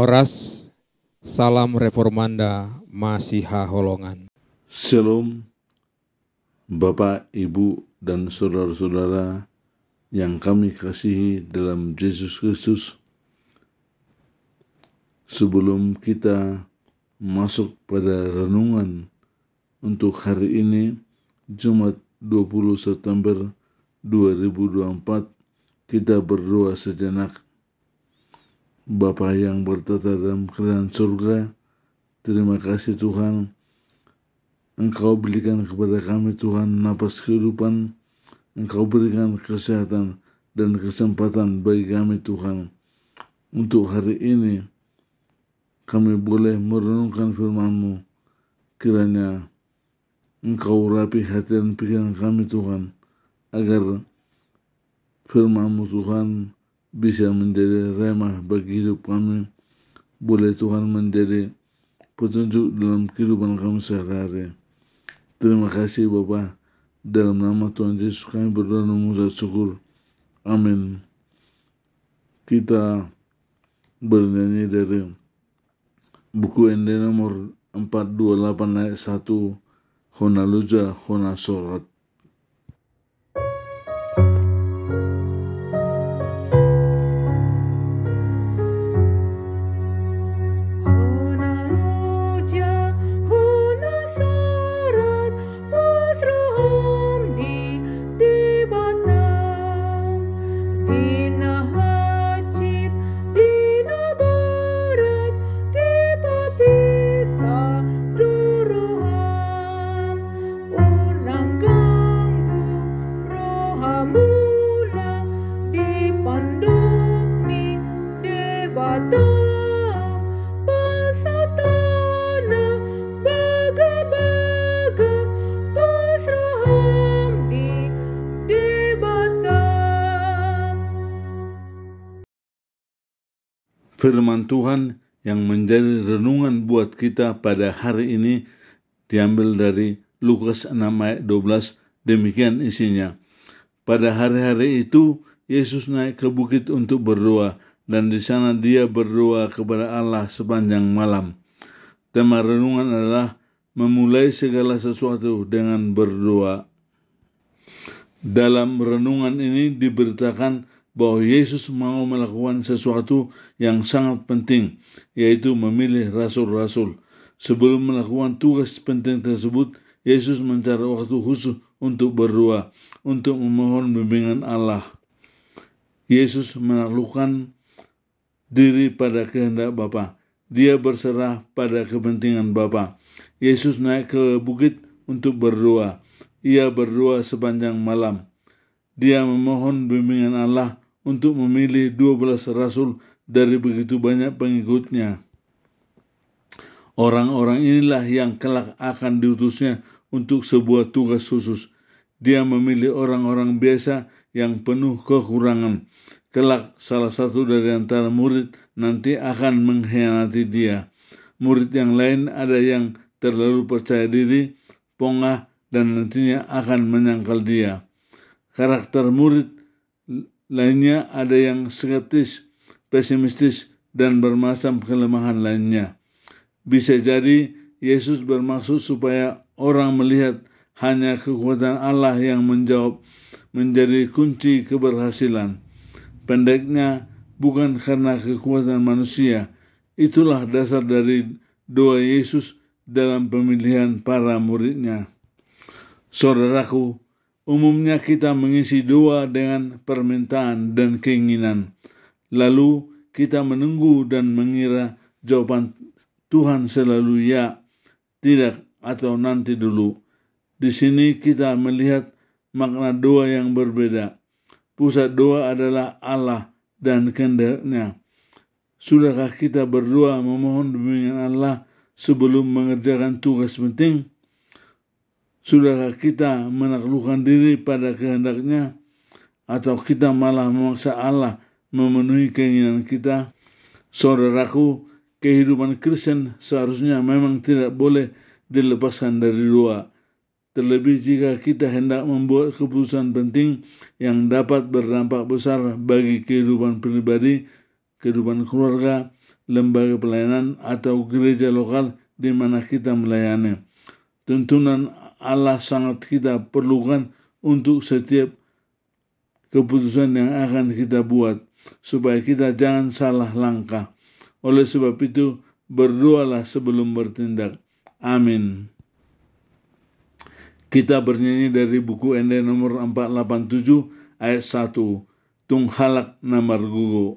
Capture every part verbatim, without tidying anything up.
Horas, salam reformanda Masiha Holongan. Shalom, Bapak, Ibu, dan saudara-saudara yang kami kasihi dalam Yesus Kristus. Sebelum kita masuk pada renungan untuk hari ini, Jumat dua puluh September dua ribu dua puluh empat, kita berdoa sejenak. Bapa yang bertata dalam kerajaan surga, terima kasih Tuhan, Engkau berikan kepada kami Tuhan napas kehidupan, Engkau berikan kesehatan dan kesempatan bagi kami Tuhan. Untuk hari ini, kami boleh merenungkan firman-Mu, kiranya Engkau rapi hati dan pikiran kami Tuhan, agar firman-Mu Tuhan bisa menjadi remah bagi hidup kami, boleh Tuhan menjadi petunjuk dalam kehidupan kami sehari-hari. Terima kasih Bapa, dalam nama Tuhan Yesus kami berdoa dan mengucap syukur. Amin. Kita bernyanyi dari buku Ende nomor empat dua delapan ayat satu, Hona Luja, Hona Sorat. Firman Tuhan yang menjadi renungan buat kita pada hari ini diambil dari Lukas enam ayat dua belas, demikian isinya. Pada hari-hari itu Yesus naik ke bukit untuk berdoa, dan di sana dia berdoa kepada Allah sepanjang malam. Tema renungan adalah memulai segala sesuatu dengan berdoa. Dalam renungan ini diberitakan bahwa Yesus mau melakukan sesuatu yang sangat penting, yaitu memilih rasul-rasul. Sebelum melakukan tugas penting tersebut, Yesus mencari waktu khusus untuk berdoa, untuk memohon bimbingan Allah. Yesus menaklukkan diri pada kehendak Bapa. Dia berserah pada kepentingan Bapa. Yesus naik ke bukit untuk berdoa. Ia berdoa sepanjang malam. Dia memohon bimbingan Allah untuk memilih dua belas rasul dari begitu banyak pengikutnya. Orang-orang inilah yang kelak akan diutusnya untuk sebuah tugas khusus. Dia memilih orang-orang biasa yang penuh kekurangan. Kelak salah satu dari antara murid nanti akan mengkhianati dia. Murid yang lain ada yang terlalu percaya diri, pongah, dan nantinya akan menyangkal dia. Karakter murid lainnya ada yang skeptis, pesimistis, dan bermacam kelemahan lainnya. Bisa jadi Yesus bermaksud supaya orang melihat hanya kekuatan Allah yang menjawab menjadi kunci keberhasilan. Pendeknya, bukan karena kekuatan manusia. Itulah dasar dari doa Yesus dalam pemilihan para muridnya. Saudaraku, umumnya kita mengisi doa dengan permintaan dan keinginan. Lalu kita menunggu dan mengira jawaban Tuhan selalu ya, tidak, atau nanti dulu. Di sini kita melihat makna doa yang berbeda. Pusat doa adalah Allah dan kehendak-Nya. Sudahkah kita berdoa memohon bimbingan Allah sebelum mengerjakan tugas penting? Sudahkah kita menaklukkan diri pada kehendak-Nya, atau kita malah memaksa Allah memenuhi keinginan kita? Saudaraku, kehidupan Kristen seharusnya memang tidak boleh dilepaskan dari doa. Terlebih jika kita hendak membuat keputusan penting yang dapat berdampak besar bagi kehidupan pribadi, kehidupan keluarga, lembaga pelayanan atau gereja lokal di mana kita melayani. Tuntunan Allah sangat kita perlukan untuk setiap keputusan yang akan kita buat, supaya kita jangan salah langkah. Oleh sebab itu, berdoalah sebelum bertindak. Amin. Kita bernyanyi dari buku N D nomor empat ratus delapan puluh tujuh ayat satu. Tung halak namar gugu.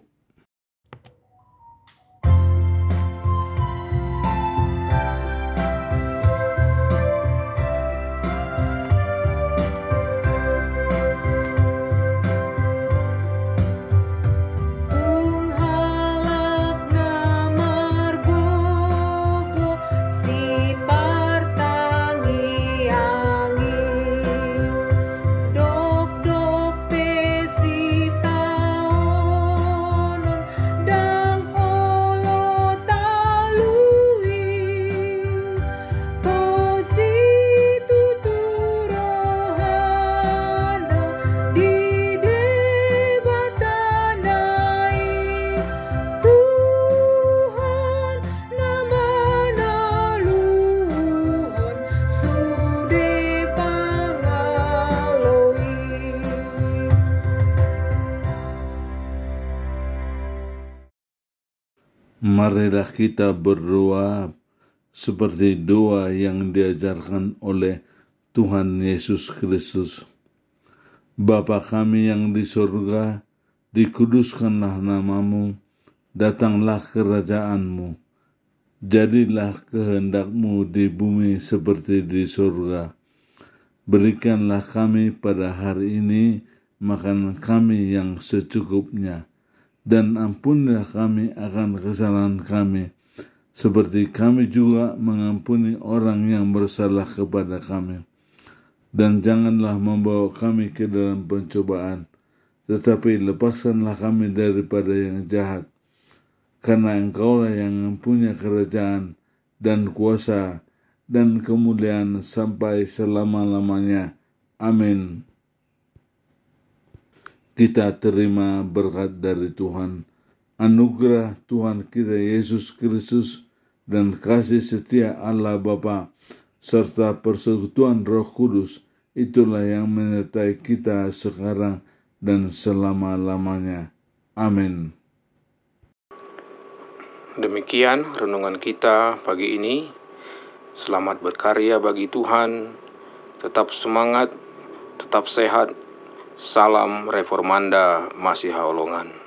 Marilah kita berdoa seperti doa yang diajarkan oleh Tuhan Yesus Kristus. Bapa kami yang di surga, dikuduskanlah namamu, datanglah kerajaanmu, jadilah kehendakmu di bumi seperti di surga. Berikanlah kami pada hari ini makan kami yang secukupnya, dan ampunilah kami akan kesalahan kami, seperti kami juga mengampuni orang yang bersalah kepada kami. Dan janganlah membawa kami ke dalam pencobaan, tetapi lepaskanlah kami daripada yang jahat. Karena Engkaulah yang mempunyai kerajaan dan kuasa dan kemuliaan sampai selama-lamanya. Amin. Kita terima berkat dari Tuhan, anugerah Tuhan kita Yesus Kristus, dan kasih setia Allah Bapa, serta persekutuan Roh Kudus, itulah yang menyertai kita sekarang dan selama-lamanya. Amin. Demikian renungan kita pagi ini. Selamat berkarya bagi Tuhan. Tetap semangat, tetap sehat. Salam Reformanda Masiha Holongan.